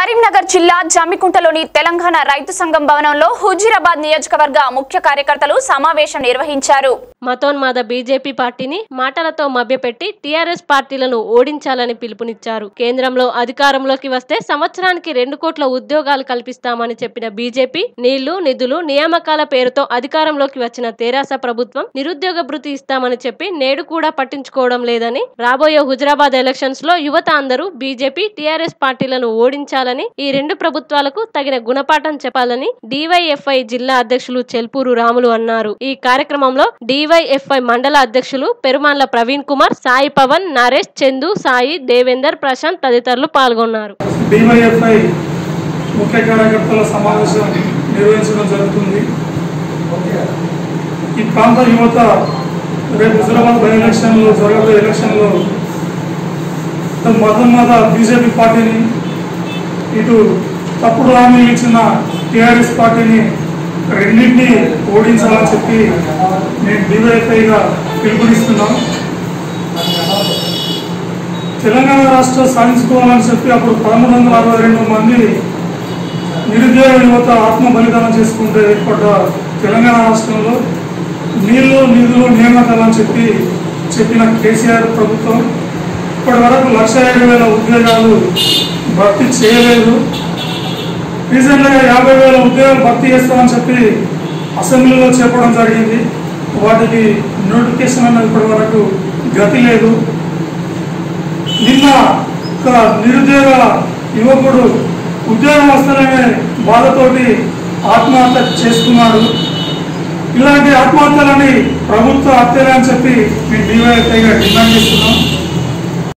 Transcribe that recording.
కరీంనగర్ జిల్లా జమ్మికుంటలోని తెలంగాణ రైతు సంఘం భవనంలో హుజూరాబాద్ నియోజకవర్గ ముఖ్య కార్యకర్తలు సమావేశం నిర్వహించారు. మతోన్మాద బీజేపీ పార్టీని మాటలతో మభ్యపెట్టి టీఆర్ఎస్ పార్టీలను ఓడించాలని పిలుపునిచ్చారు. కేంద్రంలో అధికారంలోకి వస్తే సంవత్సరానికి 2 కోట్ల ఉద్యోగాలు కల్పిస్తామని చెప్పిన బీజేపీ నీళ్లు, నిధులు, నియామకాల పేరుతో అధికారంలోకి వచ్చిన తెరాస ప్రభుత్వం నిరుద్యోగ భృతి ఇస్తామని చెప్పి నేడు కూడా పట్టించుకోవడం లేదని, రాబోయే హుజూరాబాద్ ఎలక్షన్స్ లో యువత అందరూ బీజేపీ, టీఆర్ఎస్ పార్టీలను ఓడించాలని, ఈ 2 ప్రభుత్వాలకు తగిన గుణపాఠం చెప్పాలని డివైఎఫ్ఐ జిల్లా అధ్యక్షులు చెల్పూరు రాములు అన్నారు. ఈ కార్యక్రమంలో డివైఎఫ్ఐ మండల అధ్యక్షులు పెరుమాన్ల ప్రవీణ్ కుమార్, సాయి పవన్, నరేష్, చందు, సాయి, దేవేందర్, ప్రశాంత్ తదితరులు పాల్గొన్నారు. డివైఎఫ్ఐ ముఖ్య కార్యకర్తల సమావేశం నిర్వహించడం జరుగుతుంది. ఈ ప్రాంత యువత రేపు హుజూరాబాద్ బై ఎలక్షన్లో జరగబోయే ఎలక్షన్లో మతోన్మాద బీజేపీ పార్టీని, ఇటు తప్పుడు హామీలు ఇచ్చిన టీఆర్ఎస్ పార్టీని రెండింటినీ ఓడించాలని చెప్పి నేను డివైఎఫ్ఐగా పిలుపునిస్తున్నాను. తెలంగాణ రాష్ట్రం సాధించుకోవాలని చెప్పి అప్పుడు 1362 మంది నిరుద్యోగ యువత ఆత్మ బలిదానం చేసుకుంటే ఏర్పడ్డ తెలంగాణ రాష్ట్రంలో నీళ్లు, నిధులు, నియామకాలని చెప్పిన కేసీఆర్ ప్రభుత్వం ఇప్పటి వరకు 1,07,000 ఉద్యోగాలు భర్తీ చేయలేదు. రీసెంట్గా 50,000 ఉద్యోగాలు భర్తీ చేస్తామని చెప్పి అసెంబ్లీలో చెప్పడం జరిగింది. వాటికి నోటిఫికేషన్ అన్నది ఇప్పటి వరకు గతి లేదు. నిన్న ఒక నిరుద్యోగ యువకుడు ఉద్యోగం వస్తాననే బాధతోటి ఆత్మహత్య చేసుకున్నాడు. ఇలాంటి ఆత్మహత్యలని ప్రభుత్వ హత్యలే అని చెప్పి మేము డివైఎఫ్ఐగా డిమాండ్ చేస్తున్నాం.